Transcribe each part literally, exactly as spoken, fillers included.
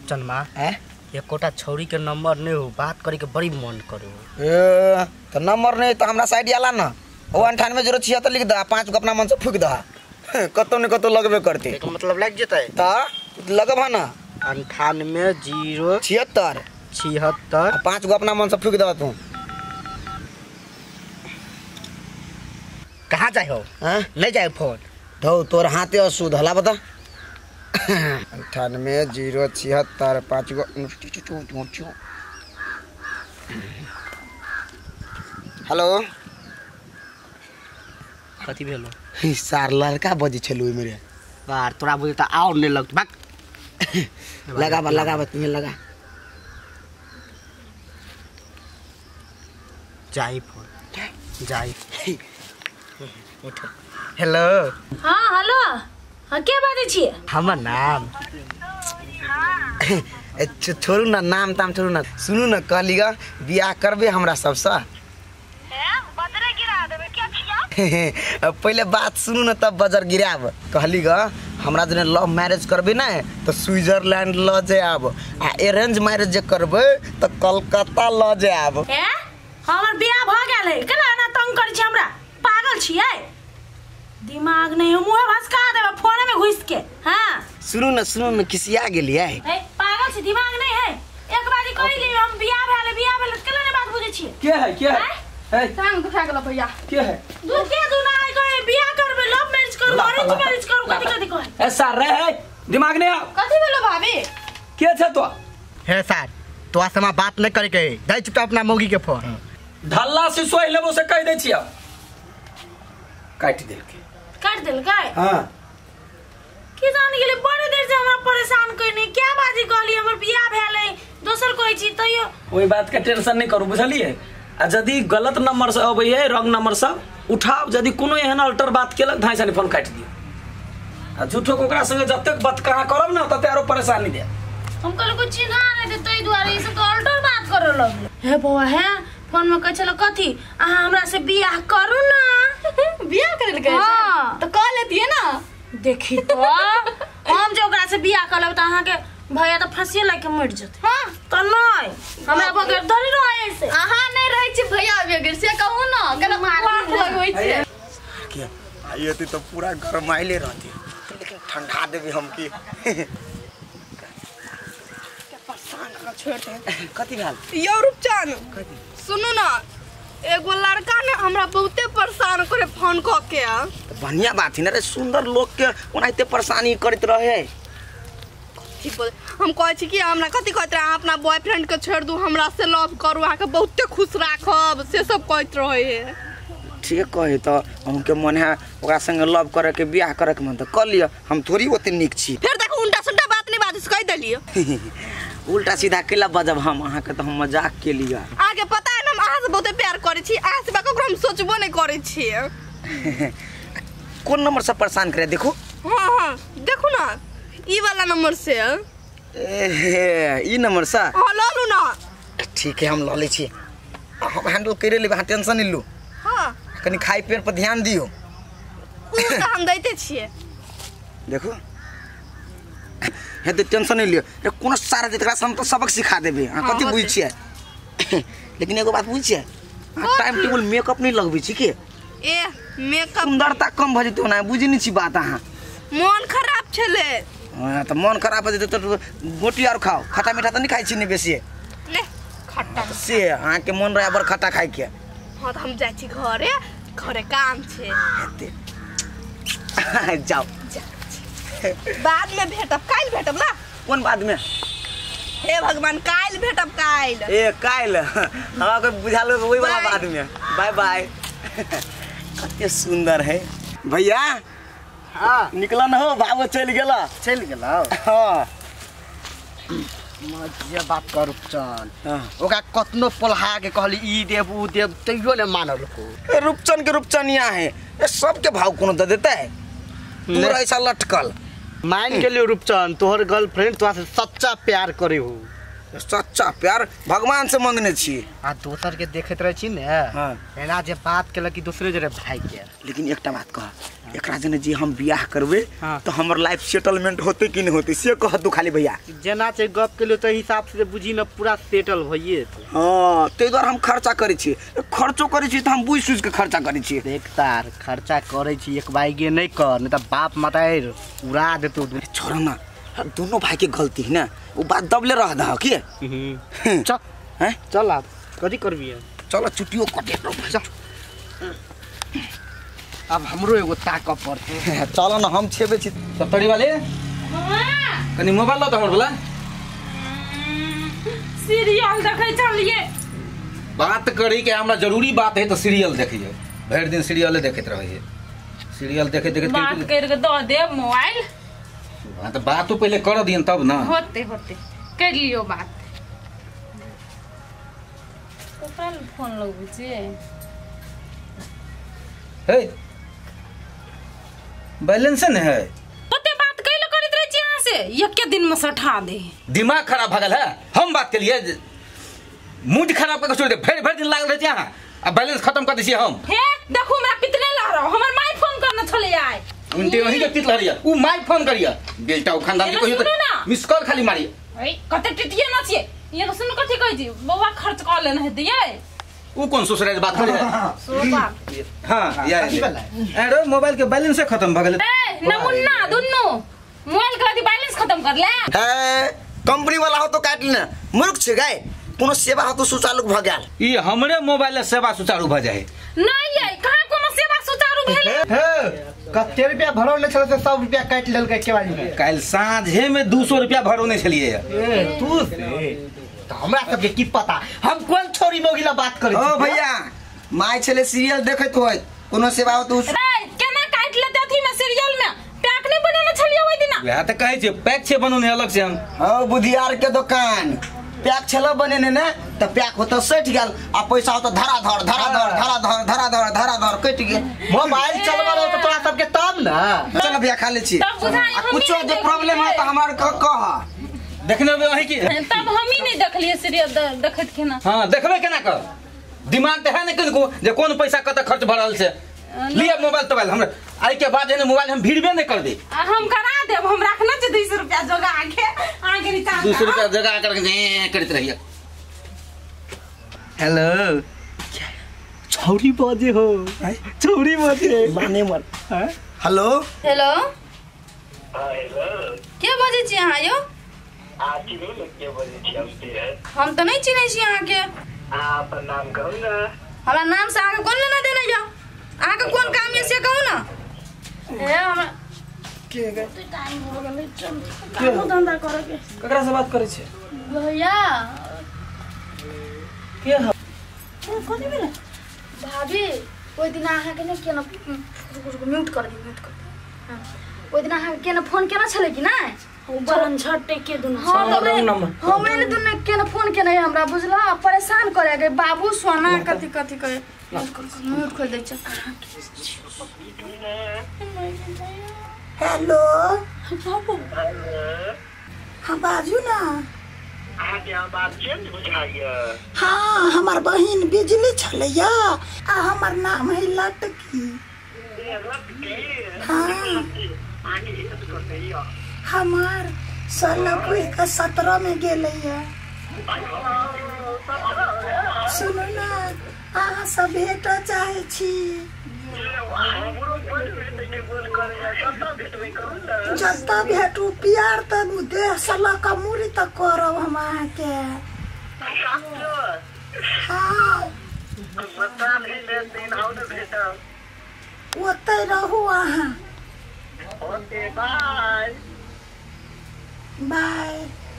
रूपचंद माँ एक कोटा छौरी के नंबर नहीं हो बात करे के बड़ी मन करो ए तो नंबर नहीं तो हमरा साइड आला ना वो अंठानवे जीरो छिहत्तर लिख दा पाँच गो अपना मन से फूक दा कतो न कतो लगबे करते एक मतलब लग जेतै त लगब ना अंठानवे जीरो छिहत्तर छिहत्तर पाँच गो अपना मन से फूक दा तू कहाँ जाए हो हाँ नहीं जाए फोन धो तोर हाथे अशुद्ध हला बता अंठानवे जीरो छिहत्तर पाँच गो हेलो कथी भेलो सार लड़का बजे छलु मेरे बार तोरा बुझे त और नहीं लगत बक लगा बा लगा बा तुम्हें लगा जाई फोन जाई हेलो हाँ हेलो हाँ के बाजे छिए हमर नाम छोड़ू ना नाम ताम छोड़ू ना सुनू ना कहली गा बियाह करबे हमरा सबसे पहले बात सुनू ना तब बजर गिराब कहली गा हमरा जने लव मैरिज करबे ना तो स्विट्जरलैंड ल जाब आ अरेंज मैरिज जे करबे तो कलकत्ता ल जाब ए हमर बियाह भ गेल है केना ना तंग करै छी हमरा पागल छियै दिमाग नहीं हो मुंह भसका देबे फोन में घुस के हां सुनू ना सुनू ना किसिया गेलियै ए पागल छी दिमाग नहीं है एक बारी कहि ली हम बियाह भेले बियाह भेले केना ने बात बुझै छी के है के है है सांग उठा गेल भैया के है दू के दू ना कहे बियाह करबे लव मैरिज करू अरेंज मैरिज करू कथि कथि कहे ए सर रे है दिमाग नहीं आ कथि भेलो भाभी के छ तो हे सर तो आसमा बात नहीं करे के दई चुपचाप अपना मौगी के फोन ढल्ला से सोई लेबो से कह दे छिया काट देल के काट देल काय हां की जान गेले बड़े देर से हमरा परेशान कइने क्या बाजी कहली हमर बियाह भेलै दोसर कोई छी तइयो ओई बात के टेंशन नहीं करू बुझलिए आ जदी गलत नंबर से अबै है रंग नंबर सब उठाओ जदी कोनो एहन अल्टर बात केलक धाई से फोन काट दियो आ झूठो को ओकरा संगे जब तक बात कहां करब ना तते आरो परेशानी दे हम कहल को चिन्हा नहीं दे तई दुआरे ई सब तो अल्टर बात करे लगले हे बौआ है फोन में कह चलो कथी अहाँ हमरा से बियाह करू ना बियाह करे ले हाँ। तो कह लेती है ना देखी तो हम जो ओकरा से बियाह करब त अहाँ के भैया तो फांसी लग के मर जते हां त नहीं हमरा बगैर धरी रहे से अहाँ नहीं रहे छी भैया बगैर से कहू ना गला मार लगबै छी के आइए तो पूरा गरमाइले रहती लेकिन ठंडा देबे हम की कथी हाल यो रूपचंद सुनू ना एगो लड़का ने हमरा बहुते परेशान करे फोन क के तो बढ़िया बात है ना रे सुंदर लोग के ओनाइते परेशानी करत रहे ठीक बोल हम कहै छी कि हमरा कथि कहत रहे अपना बॉयफ्रेंड के छोड़ दू हमरा से लव करू आके बहुते खुश राखब से सब कहत रहे है ठीक कहे तो हमके मन है ओकरा संगे लव करे के बियाह करे के मन तो कर लियो हम थोड़ी ओते निक छी फिर देखो उल्टा सुल्टा बात नहीं बात कह देलियो उल्टा सीधा केला बजब हम अहाँ के तो हम मजाक के लिया आगे पता है ना हम अहाँ से बहुते प्यार करे छी अहाँ से ककरो हम सोचबो नहीं करे छी कौन नंबर से परेशान करे देखो हां हां देखो ना ई वाला नंबर से ए ई नंबर से हां ल लू ना ठीक है हम ल ले छी हम हैंडल करे ले हां टेंशन नहीं लो हां कनी खाई पेड़ पर ध्यान दियो उ त हम दैते छिए देखो हे तो टेंशन नहीं लियो रे कोनो सारा जेकरा हम तो सबक सिखा देबे हां कथि बुझ छिए लेकिन एगो बात बुझ छिए टाइम टेबल मेकअप नहीं लगबै छी के ए मेकअप सुंदरता कम भ जतो ना बुझी नहीं छी बात अहाँ मन खराब छले हां तो मन खराब भ जतो तो गोटी और खाओ खट्टा मीठा तो नहीं खाई छी ने बेसी ले खट्टा से अहाँ के मन रहे बर खट्टा खाई के हां तो हम जाई छी घरे घरे काम छे जाओ बाद में भेटब काल भेटब ना कौन बाद में हे भगवान काल भेटब काल ए काल हमरा को बुझा लो वही वाला बाद में बाय बाय कितने सुंदर है भैया हां निकला न हो बाबू चल गेला चल गेला हां मजे बात कर रूपचंद हां ओका कतनो पलहा के कहली ई देव उ देव तइयो ने मानल को रूपचंद के रूपचनिया है ये सब के भाव कोनो दे देता है तू ऐसा लटकल मान के लिए रूपचंद तोहर गर्लफ्रेंड तोरा से सच्चा प्यार करे हो सच्चा प्यार भगवान से मांगने छी। आ दोसर के देखत रहे छी ने हाँ। एना जे बात केलक कि दूसरे जरे भाई के। लेकिन एकटा बात कह, एकरा जने जे हम बियाह करबे हाँ। तो हमर लाइफ सेटलमेंट होते कि नहीं होते से कह तू खाली भैया। जेना से गप के लिए तो हिसाब से बुझी न पूरा सेटल भइए। हाँ ते द्वारा हम खर्चा करे छी, खर्चो करे छी तो हम बुझ सुझ के खर्चा करे छी। देख तार खर्चा करे छी एक बाइगे नहीं कर, नहीं तो बाप मताएर उड़ा देतो। छोड़ ना, दोनों भाई के गलती है ना, वो बात दबले रह दा की। चल हैं चल आप कथी करबी? चलो छुट्टियों कटे चल। अब हमरो एगो ताकत पड़ते। चलो ना हम छेबे छी। सप्तरी वाले कनी मोबाइल लो तो हमर बोला सीरियल देखे चलिए। बात करी के हमरा जरूरी बात है तो सीरियल देखिए, भर दिन सीरियल देखत रहिए। सीरियल देखे देखे बात करके दो दे मोबाइल। हां तो बात तो पहले कर दियन तब ना। होते होते कर लियो बात। ओकरा फोन लगबे छे। हे बैलेंस नहीं है। ओते बात कैले करत रहे छी यहां से एक के दिन में सठा दे। दिमाग खराब भगल है। हम बात के लिए मूड खराब करके छोड़ दे। फिर फिर दिन लागल रहे यहां अब बैलेंस खत्म कर दिसी हम। हे देखो हमरा पितने ला रहा हमर माई फोन करना चले आए। उनते वही के तित लहरिया उ माई फोन करिया बेटा उ खानदान के कहियो तो मिस कॉल खाली मारी। ए कते टिटिए न छिए ये तो सुन कथि कहै छी बौआ खर्च कर लेना है दिए। उ कौन ससुराल बात करे है? सो बात हां यार अरे मोबाइल के बैलेंस से खत्म भ गेल। ए नमुन्ना दुन्नु मोबाइल के अथी बैलेंस खत्म कर ले। है कंपनी वाला हो तो काट लेना, मूर्ख छे गाय। कोनो सेवा हो तो सुचारू भ गेल। ई हमरे मोबाइल से सेवा सुचारू भ जाए। नहीं है कहां कोनो सेवा सुचारू भेले। हे कते रुपया भरो ले छले से सौ रुपया काट लेल के केवाली में। काल सांझे में दो सौ रुपया भरोने छलिए। ए तू से तो हमरा सब के की पता, हम कोन छोरी मोगिला बात करे छी। ओ भैया माय छले सीरियल देखत होय, कोनो सेवा हो तो ए केना काट लेते अथी में सीरियल में पैक नहीं बनेने छलिए ओइ दिना। वह त कहै छै पैक छे बनोने अलग से हम। ओ बुधियार के दुकान पैक छला बनेने ने त पैक होत सठ गेल आ पैसा होत धरा धर धरा धर धरा धर धरा धर धरा धर कट गेल। मोबाइल चलवालो तो तोरा सब के तब ना। चल भैया खा ले छी। तब बुझाई हम कुछो जे प्रॉब्लम है त हमार कह देखने में वही की। तब हम ही नहीं देखलिए सीरियल देखत के ना। हां देखबे केना कर दिमाग त है ने किनको जे कोन पैसा कत खर्च भरल से लिया मोबाइल तोबाइल हमरा आई के बाद ने मोबाइल हम भिड़बे नहीं कर दे। हम करा देब हम रखना छै दो सौ रुपया जोगा के आगे रिचार्ज दो सौ रुपया जगह करके जे करत रहिए। हेलो छौरी बजे हो छौरी बजे माने मर। हेलो हेलो हाँ हेलो के बजे छी अहाँ यो? आप चिन्है न के बजे छी हम ते? हम तो नहीं चिन्है छी अहाँ के। अहाँ अपन नाम कहू न। हमरा नाम से अहाँ के कोन लेना देना यो? अहाँ के कोन काम ये से कहू ना। ए हमरा के गए तो टाइम हो गेलै चल काम धंधा करे के। ककरा से बात करे छे? भैया के ह कथि भेलै? भाभी ओइ दिन अहाँ के ने केना म्यूट कर दी म्यूट कर दी। हां ओइ दिन अहाँ के केना फोन केना छले कि नै? बरन झट्टे के दुन हां हाँ, तो रंग नंबर। हम एने दुन केना फोन केना हमरा बुझला परेशान करे गए बाबू सोना कथि कथि कहे म्यूट कर दै छ। हेलो बाबू हाँ बाजू ना। अहाँके आवाज चेंज बुझाइए। हाँ हमार बहिन बिजली छलैया आ हमार नाम है लटकी। हाँ हमार सोलह का सत्रह में गेलैया। सुनो ना अहाँ सब भेट चाहे छी जत्ता भेटू प्यार त देह सला का मुरी तक करब हम अहाँके। हाँ ओतै रहू अहाँ। बाय।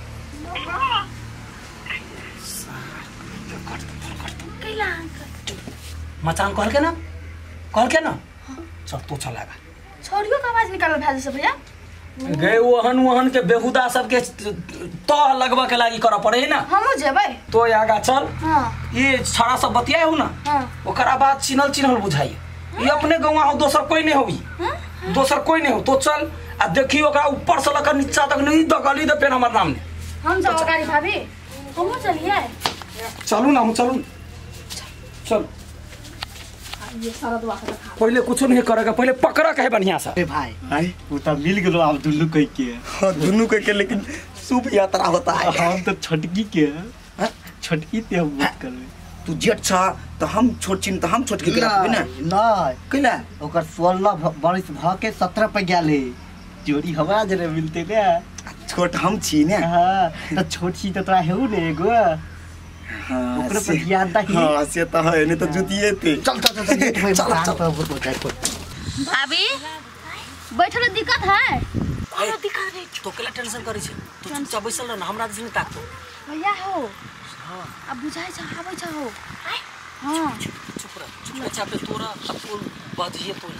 मचान कहल के ना कहल के ना चल तो चलेगा। छोरियो का आवाज निकाल भए से भैया। गए वहन वहन के बेहुदा सबके तो लगवा के लागी कर पड़े ना। हमहु जेबै तो आगा चल। हां ये छड़ा सब बतियाए हो ना। हां ओकरा बाद चिन्हल चिन्हल बुझाई ये अपने गवा हो दोसर कोई नहीं होई दोसर कोई नहीं हो तो चल आ देखी ओकरा ऊपर से लेकर नीचा तक नहीं दगली दे पेन हमर नाम ने। हम जाओ गाड़ी भाभी हम चलिए चलू ना हम चलू चल ये सारा दुआ कर खा पहले कुछ नहीं करेगा पहले पकड़ा के है बढ़िया सा अरे भाई आई वो तो मिल गेलो आप दुल्लू कह के हाँ दोनों के, के लेकिन शुभ यात्रा होता है। हम तो छटकी के छटकी ते हम बात करबे तू जेठ छ तो हम छोट छिन तो हम छोट के रखबे ना नहीं कैला ओकर सोलह बरिस भ के सत्रह पे गेले जोड़ी हमरा जरे मिलते ने छोट हम छी ने। हां तो छोटी तो तोरा हेउ ने एगो हाँ ओकरे से पर याद दही हाँ से तो है नहीं तो जुतिए थे। चल चल चल चल चल चल भाभी बैठल दिक्कत है कोनो दिक्कत नहीं तो केला टेंशन करै छै तू चुपचाप बैसल रह ना हमरा दिस नहीं ताक भैया हो अब बुझाइ छ आबै छ हो हां चुप रह चुप रह चापे तोरा अपन बाजिए तो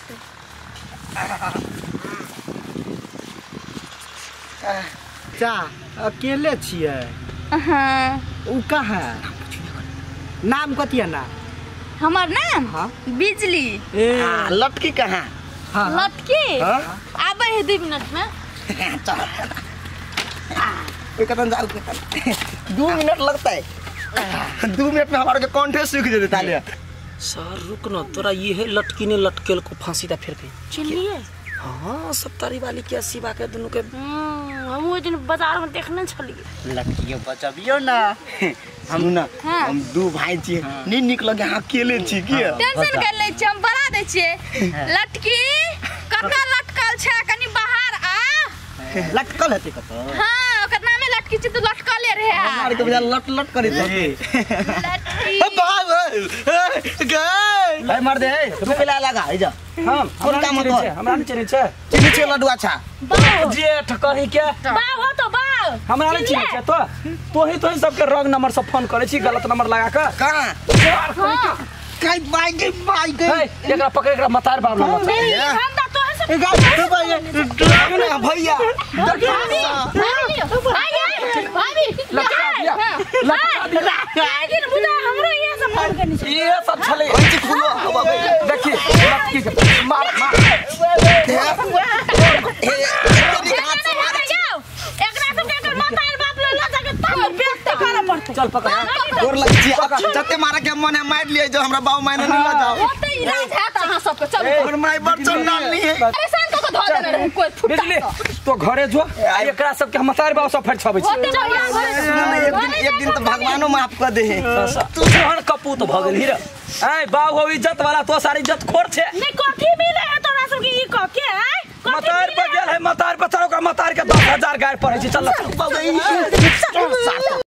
चा अकेले छिए हां उ कहाँ नाम कथी है ना हमर नाम हाँ। बिजली ए हाँ, लटकी कहाँ हाँ लटकी हाँ? आबै है दो मिनट में कोई कदम जाओ दो मिनट लगता है दो मिनट में हमारे कंठे सूख जेते ताले। सर रुक ना तोरा ये है लटकी ने लटकेल को फांसी दा फिर के चलिए हाँ सप्तारी वाली के अस्सी बा के दोनों के हम वो दिन बाजार में देखने चलिए लड़कियों बचबियो ना हम ना हाँ। हम दो भाई छी नहीं निक लगे हाँ अकेले छी की टेंशन कर ले छी हम बना दे छिए लटकी कतऽ लटकल छै कनी बाहर आ लटकल हेते कतो हां ओकर नामे लटकी छी तू लटकले रहे हमारे के बजा लट लट करे लटकी बाबू गए भाई मार दे तू पहले लगा है जा हम कौन काम होता है? हमरा नहीं चले छे चिनी छे लड्डू अच्छा बाव जेठ कही के बाव हो तो बाव हमरा नहीं चले छे तो तो ही तो ही सबके रंग नंबर से फोन करे छी गलत नंबर लगा के कहां काई बाई के बाई के हे एकरा पकड़ एकरा मतार बार लगा हम दा तो है ए गाइस तो भाई ना भैया भाभी लटका दिया लटका दिया लेकिन बुझा हमरो ये सब फोन करनी छै ये सब छले पंच खुलो देखी लटकी के मार मार एकरा सब के मतार बाप ले ला जाके तब व्यक्त करे पड़ते चल पकड़ गोर लग जी जते मारा के मने मार लिए जो हमरा बाऊ मायने नहीं ल जाओ ओते इलाज है त अहाँ सबके चल और माय बच्चन डाल नहीं है परेशान क के धो देने रहे कोई फुटा बिजली तो घरे जो एकरा सब के मतार बाप सब फेर छबे छी ओते बढ़िया एक दिन एक दिन तो भगवानो माफ कर दे तू जहन कपूत भ गेल हीरा ए बाऊ हो इज्जत वाला तो सारी इज्जत खोर छे नहीं कथी मिले है तोरा सब के ई क के है मतार पर गेल है मतार पर चलो का मतार के दस हजार गाय पड़े छी चल बाऊ